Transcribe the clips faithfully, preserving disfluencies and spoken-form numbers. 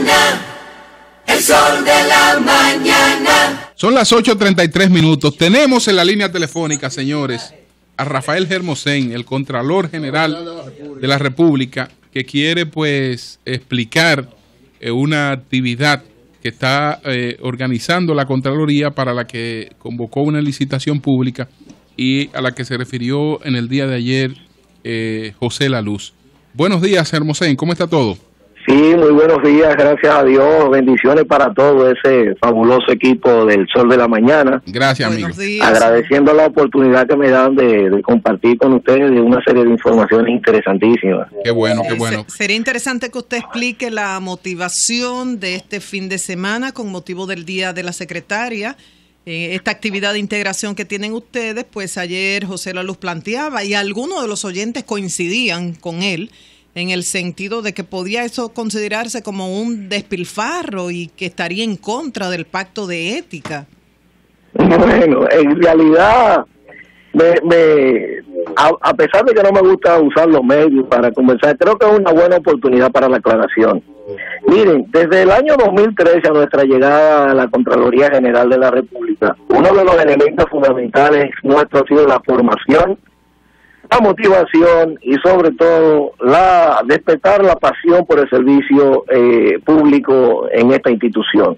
mañana, el sol de la mañana. Son las ocho treinta y tres minutos. Tenemos en la línea telefónica, señores, a Rafael Hermosén, el Contralor General de la República, que quiere pues explicar eh, una actividad que está eh, organizando la Contraloría, para la que convocó una licitación pública y a la que se refirió en el día de ayer eh, José La Luz. Buenos días, Hermosén, ¿cómo está todo? Sí, muy buenos días, gracias a Dios, bendiciones para todo ese fabuloso equipo del Sol de la Mañana. Gracias, amigo. Agradeciendo la oportunidad que me dan de, de compartir con ustedes de una serie de informaciones interesantísimas. Qué bueno, qué bueno. Sería interesante que usted explique la motivación de este fin de semana con motivo del Día de la Secretaria. Eh, esta actividad de integración que tienen ustedes, pues ayer José La Luz planteaba y algunos de los oyentes coincidían con él, en el sentido de que podía eso considerarse como un despilfarro y que estaría en contra del pacto de ética. Bueno, en realidad, me, me, a, a pesar de que no me gusta usar los medios para conversar, creo que es una buena oportunidad para la aclaración. Miren, desde el año dos mil trece, a nuestra llegada a la Contraloría General de la República, uno de los elementos fundamentales nuestro ha sido la formación, la motivación y sobre todo la despertar la pasión por el servicio eh, público en esta institución.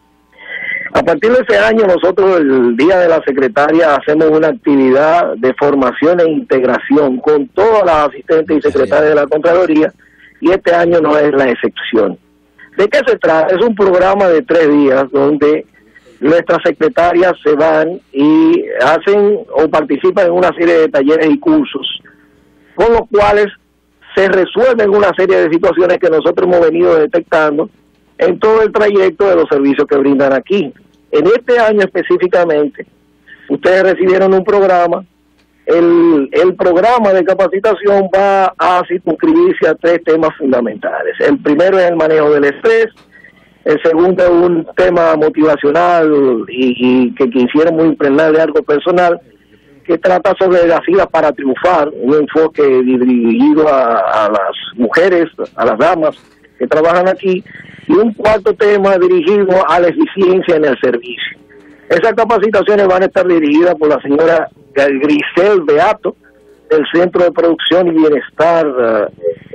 A partir de ese año, nosotros el Día de la Secretaria hacemos una actividad de formación e integración con todas las asistentes y secretarias de la Contraloría, y este año no es la excepción. ¿De qué se trata? Es un programa de tres días donde nuestras secretarias se van y hacen o participan en una serie de talleres y cursos, con los cuales se resuelven una serie de situaciones que nosotros hemos venido detectando en todo el trayecto de los servicios que brindan aquí. En este año específicamente, ustedes recibieron un programa. El, el programa de capacitación va a circunscribirse a tres temas fundamentales. El primero es el manejo del estrés. El segundo es un tema motivacional y, y que quisiéramos impregnar de algo personal, que trata sobre las siglas para triunfar, un enfoque dirigido a, a las mujeres, a las damas que trabajan aquí, y un cuarto tema dirigido a la eficiencia en el servicio. Esas capacitaciones van a estar dirigidas por la señora Grisel Beato, del Centro de Producción y Bienestar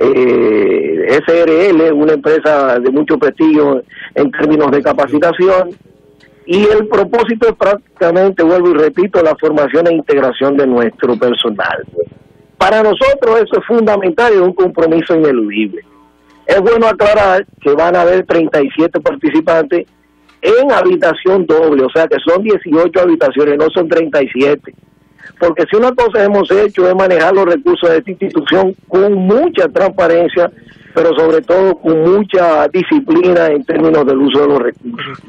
eh, S R L, una empresa de mucho prestigio en términos de capacitación, y el propósito es prácticamente, vuelvo y repito, la formación e integración de nuestro personal. Para nosotros eso es fundamental y es un compromiso ineludible. Es bueno aclarar que van a haber treinta y siete participantes en habitación doble, o sea que son dieciocho habitaciones, no son treinta y siete. Porque si una cosa hemos hecho es manejar los recursos de esta institución con mucha transparencia, pero sobre todo con mucha disciplina en términos del uso de los recursos.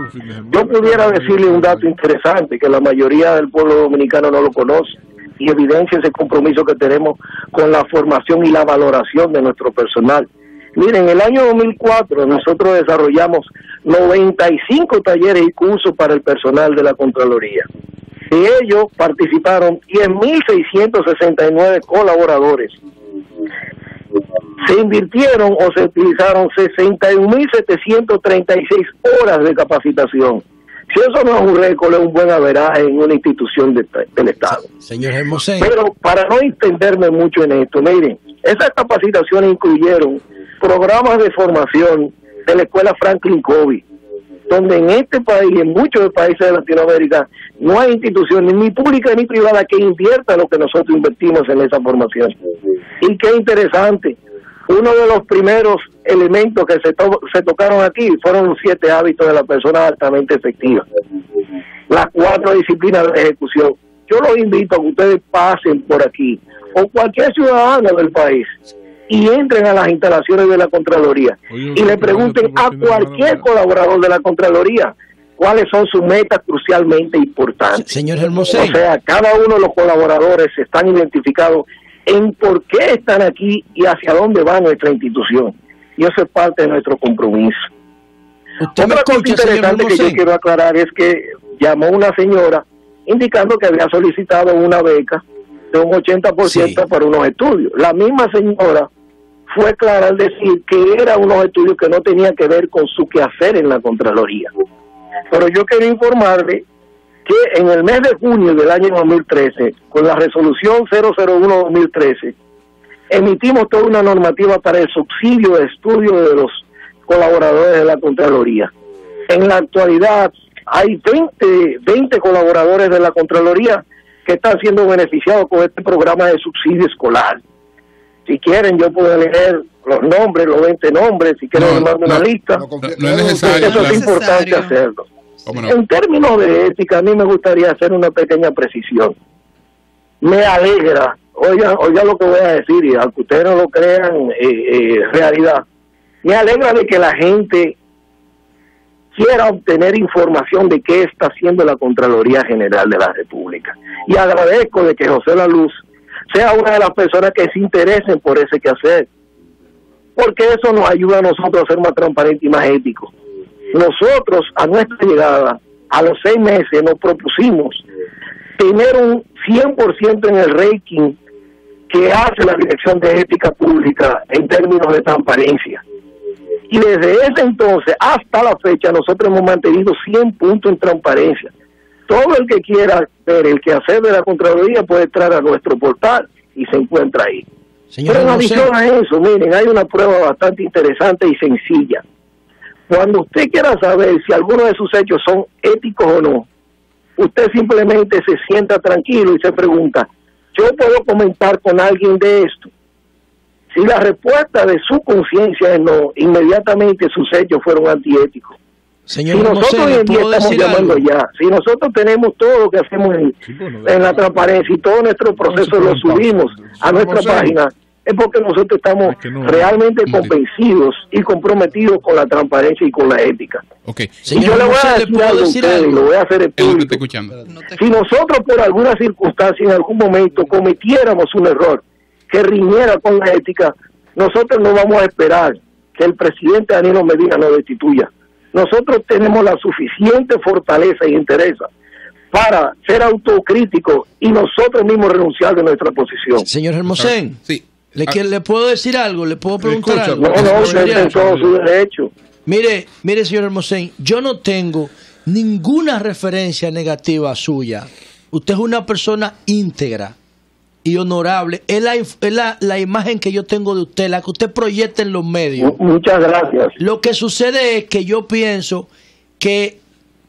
Yo pudiera decirle un dato interesante que la mayoría del pueblo dominicano no lo conoce y evidencia ese compromiso que tenemos con la formación y la valoración de nuestro personal. Miren, en el año dos mil cuatro nosotros desarrollamos noventa y cinco talleres y cursos para el personal de la Contraloría. De ellos participaron diez mil seiscientos sesenta y nueve colaboradores. Se invirtieron o se utilizaron sesenta y un mil setecientos treinta y seis horas de capacitación. Si eso no es un récord, es un buen averaje en una institución de, del Estado. Señor Hermosén. Pero para no extenderme mucho en esto, miren, esas capacitaciones incluyeron programas de formación de la Escuela Franklin Covey, donde en este país y en muchos países de Latinoamérica no hay instituciones ni públicas ni privadas que inviertan lo que nosotros invertimos en esa formación. Y qué interesante, uno de los primeros elementos que se, to se tocaron aquí fueron los siete hábitos de la persona altamente efectiva, las cuatro disciplinas de ejecución. Yo los invito a que ustedes pasen por aquí, o cualquier ciudadano del país, y entren a las instalaciones de la Contraloría y le pregunten a cualquier colaborador de la Contraloría cuáles son sus metas crucialmente importantes. Señor Hermosén. O sea, cada uno de los colaboradores están identificados en por qué están aquí y hacia dónde va nuestra institución. Y eso es parte de nuestro compromiso. Otra cosa interesante que yo quiero aclarar es que llamó una señora indicando que había solicitado una beca de un ochenta por ciento sí. para unos estudios. La misma señora fue clara al decir que eran unos estudios que no tenían que ver con su quehacer en la Contraloría. Pero yo quiero informarle que en el mes de junio del año dos mil trece, con la resolución cero cero uno guión dos mil trece, emitimos toda una normativa para el subsidio de estudio de los colaboradores de la Contraloría. En la actualidad hay veinte, veinte colaboradores de la Contraloría que están siendo beneficiados con este programa de subsidio escolar. Si quieren, yo puedo leer los nombres, los veinte nombres, si quieren, no, mando una no, lista. No, no, no es necesario. Eso es importante hacerlo. No? En términos de ética, a mí me gustaría hacer una pequeña precisión. Me alegra, oiga, oiga lo que voy a decir, y aunque ustedes no lo crean, eh, eh, realidad, me alegra de que la gente quiera obtener información de qué está haciendo la Contraloría General de la República. Y agradezco de que José La Luz sea una de las personas que se interesen por ese quehacer, porque eso nos ayuda a nosotros a ser más transparentes y más éticos. Nosotros, a nuestra llegada, a los seis meses, nos propusimos tener un cien por ciento en el ranking que hace la Dirección de Ética Pública en términos de transparencia. Y desde ese entonces hasta la fecha nosotros hemos mantenido cien puntos en transparencia. Todo el que quiera ver el quehacer de la Contraloría puede entrar a nuestro portal y se encuentra ahí. Señor Pero en adición a eso, miren, hay una prueba bastante interesante y sencilla. Cuando usted quiera saber si alguno de sus hechos son éticos o no, usted simplemente se sienta tranquilo y se pregunta, ¿yo puedo comentar con alguien de esto? Si la respuesta de su conciencia es no, inmediatamente sus hechos fueron antiéticos. Señor si nosotros José, hoy en día estamos llamando algo? ya, si nosotros tenemos todo lo que hacemos en, sí, bueno, en la transparencia y todo nuestro proceso lo subimos a nuestra página, es porque nosotros estamos es que no, realmente no, convencidos y comprometidos con la transparencia y con la ética. Okay. Y yo le voy a decir algo a ustedes, y lo voy a hacer en público. Si nosotros por alguna circunstancia en algún momento cometiéramos un error que riñera con la ética, nosotros no vamos a esperar que el presidente Danilo Medina nos destituya. Nosotros tenemos la suficiente fortaleza y interés para ser autocríticos y nosotros mismos renunciar de nuestra posición. Señor Hermosén, sí. ¿le, ah. ¿le puedo decir algo? ¿Le puedo preguntar Escucha, algo? No, no, usted tiene todo su derecho. Mire, mire, señor Hermosén, yo no tengo ninguna referencia negativa suya. Usted es una persona íntegra y honorable. Es la, es la, la imagen que yo tengo de usted, la que usted proyecta en los medios. Muchas gracias. Lo que sucede es que yo pienso que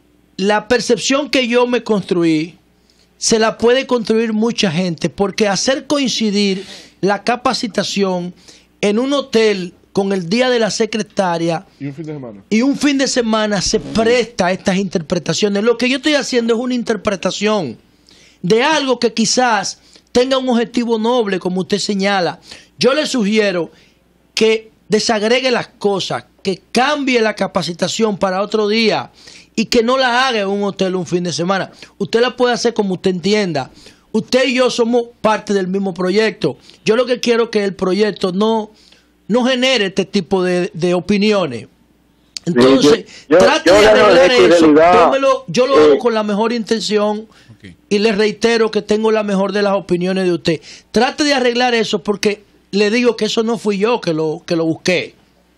la percepción que yo me construí se la puede construir mucha gente, porque hacer coincidir la capacitación en un hotel con el día de la secretaria y un fin de semana, y un fin de semana se presta a estas interpretaciones. Lo que yo estoy haciendo es una interpretación de algo que quizás tenga un objetivo noble, como usted señala. Yo le sugiero que desagregue las cosas, que cambie la capacitación para otro día y que no la haga en un hotel un fin de semana. Usted la puede hacer como usted entienda. Usted y yo somos parte del mismo proyecto. Yo lo que quiero es que el proyecto no, no genere este tipo de, de opiniones. Entonces, sí, yo, trate yo, yo de arreglar eso. Yo, me lo, yo lo hago eh, con la mejor intención. Okay. Y le reitero que tengo la mejor de las opiniones de usted. Trate de arreglar eso, porque le digo que eso no fui yo que lo que lo busqué.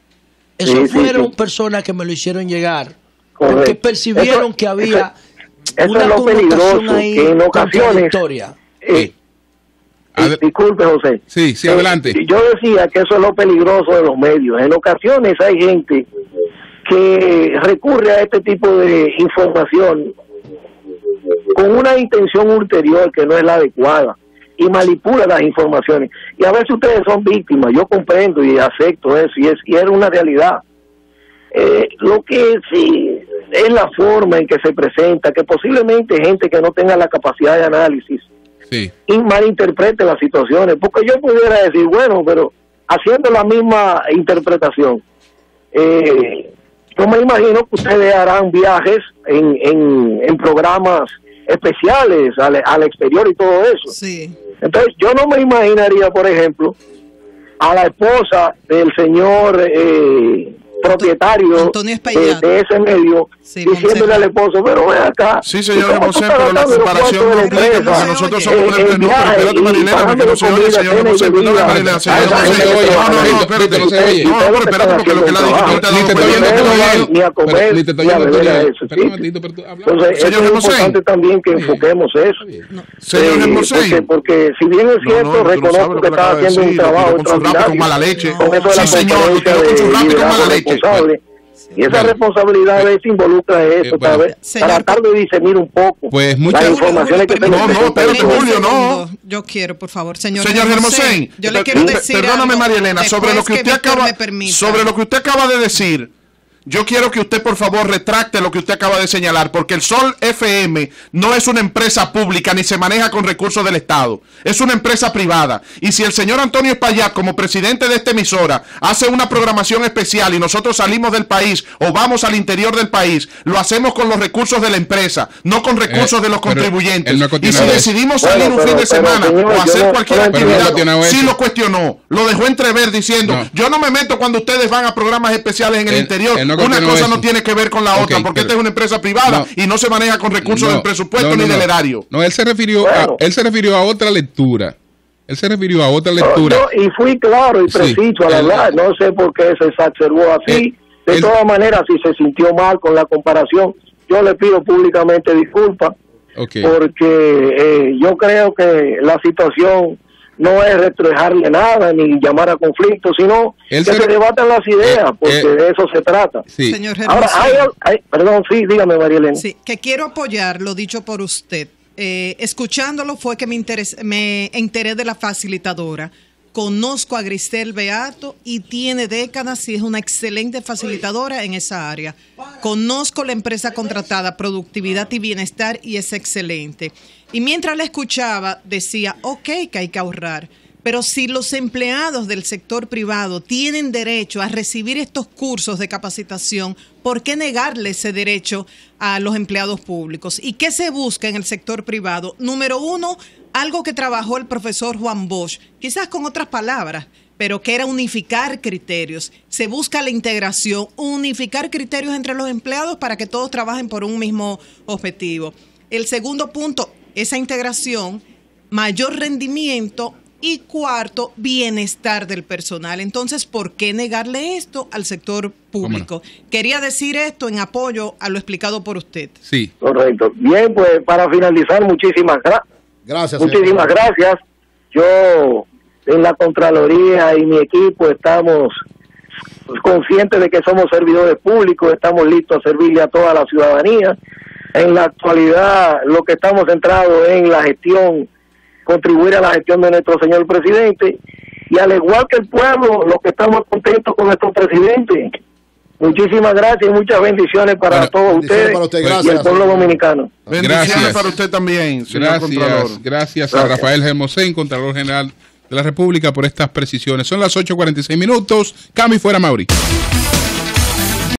Eso sí, fueron sí, sí. personas que me lo hicieron llegar. Correcto. Porque percibieron eso, que había eso, una eso es lo peligroso, ahí que en ocasiones... Eh, eh, disculpe, José. Sí, sí, adelante. Eh, yo decía que eso es lo peligroso de los medios. En ocasiones hay gente que recurre a este tipo de información con una intención ulterior que no es la adecuada y manipula las informaciones. Y a veces ustedes son víctimas, yo comprendo y acepto eso, y es, y es una realidad. Eh, lo que sí es la forma en que se presenta, que posiblemente gente que no tenga la capacidad de análisis sí. y malinterprete las situaciones, porque yo pudiera decir, bueno, pero haciendo la misma interpretación, eh, yo me imagino que ustedes harán viajes en, en, en programas especiales al, al exterior y todo eso. Sí. Entonces, yo no me imaginaría, por ejemplo, a la esposa del señor eh, propietario Antonio de, Espaillat. de ese medio, Sí, diciéndole al esposo, pero ven acá. Sí, señor ¿y cómo tú José, estás pero la gastando los separación cuartos no de la implica empresa? porque nosotros Eh, somos... eh, No, pero viaje espérate, y Marilena, porque pagando no se oye, comida, señor cena y José, perdóname, bebida. Marilena, señor Ay, José. ay, se oye, No, no, no, Lito, espérate. Lito, no se oye. No, pero espérate, porque lo que él ha dicho, tú te has Ni dado te cuenta. estoy oyendo tú Pero bien. ni a comer, Pero ni te estoy ni a oyendo tú beber a bien. eso, Espera un ¿sí? momentito, pero tú habla. Entonces, Señor es Hermosén. importante también que enfoquemos eso. Señor Eh, Hermosén. porque, porque si bien es No, cierto, no, tú no sabes reconozco lo que que le está acaba de haciendo un decir, lo trabajo tiró con su rap extraordinario con mala leche. con eso de la Sí, señor, lo conferencia tiró con su de rap con liderazgo mala leche. responsable. Y esa Bueno. responsabilidad de involucra Eh, eso, bueno. ¿sabes? Señor- Tratar de discernir un poco Pues muchas- las informaciones que se No, no, presentan. espérate, Treinta Julio, no. segundos. Yo quiero, por favor, señor. Señor Hermosén, yo le per- quiero per- decir perdóname, algo María Elena, sobre lo después que usted Víctor acaba me permita. sobre lo que usted acaba de decir. Yo quiero que usted, por favor, retracte lo que usted acaba de señalar, porque el Sol F M no es una empresa pública ni se maneja con recursos del Estado. Es una empresa privada. Y si el señor Antonio Espaillat, como presidente de esta emisora, hace una programación especial y nosotros salimos del país o vamos al interior del país, lo hacemos con los recursos de la empresa, no con recursos Eh, de los pero contribuyentes. él no ha Y si cuestionado eso. decidimos Bueno, salir un pero- fin de pero, semana señor, o yo hacer no- cualquier pero no ha actividad, cuestionado sí eso. lo cuestionó. Lo dejó entrever diciendo, No. yo no me meto cuando ustedes van a programas especiales en el Él- interior. él no Una cuestionó cosa eso. no tiene que ver con la Ok, otra, porque pero- esta es una empresa privada No. y no se maneja con recursos No, del presupuesto no, no, ni del no. erario. No, él se refirió Bueno. a él se refirió a otra lectura. Él se refirió a otra No, lectura. yo- y fui claro y Sí, preciso al él- hablar. No sé por qué se exacerbó así. Eh, de él- todas maneras, si se sintió mal con la comparación, yo le pido públicamente disculpas, Ok. porque eh, yo creo que la situación no es retrejarle nada ni llamar a conflicto, sino Él que se se, re- debatan las ideas, eh, porque eh, de eso se trata. Sí. Señor Ahora, hay, Hermosén. hay- perdón, sí, dígame, María Elena. Sí, que quiero apoyar lo dicho por usted. Eh, escuchándolo fue que me, interes- me enteré de la facilitadora. Conozco a Grisel Beato y tiene décadas y es una excelente facilitadora en esa área. Conozco la empresa contratada, Productividad y Bienestar, y es excelente. Y mientras la escuchaba, decía, ok, que hay que ahorrar. Pero si los empleados del sector privado tienen derecho a recibir estos cursos de capacitación, ¿por qué negarle ese derecho a los empleados públicos? ¿Y qué se busca en el sector privado? Número uno, algo que trabajó el profesor Juan Bosch, quizás con otras palabras, pero que era unificar criterios. Se busca la integración, unificar criterios entre los empleados para que todos trabajen por un mismo objetivo. El segundo punto, esa integración, mayor rendimiento. Y cuarto, bienestar del personal. Entonces, ¿por qué negarle esto al sector público? Quería decir esto en apoyo a lo explicado por usted. Sí. Correcto. Bien, pues para finalizar, muchísimas gracias. Gracias. Muchísimas gracias. Yo en la Contraloría y mi equipo estamos conscientes de que somos servidores públicos, estamos listos a servirle a toda la ciudadanía. En la actualidad lo que estamos centrados en la gestión, contribuir a la gestión de nuestro señor presidente, y al igual que el pueblo, los que estamos contentos con nuestro presidente. Muchísimas gracias y muchas bendiciones para Bueno, todos bendiciones ustedes para usted, y gracias, el pueblo señor. dominicano. Bendiciones Gracias. para usted también, señor Contralor. Gracias, gracias a Gracias. Rafael Hermosén, Contralor General de la República, por estas precisiones. Son las ocho cuarenta y seis minutos. Cami fuera, Mauri.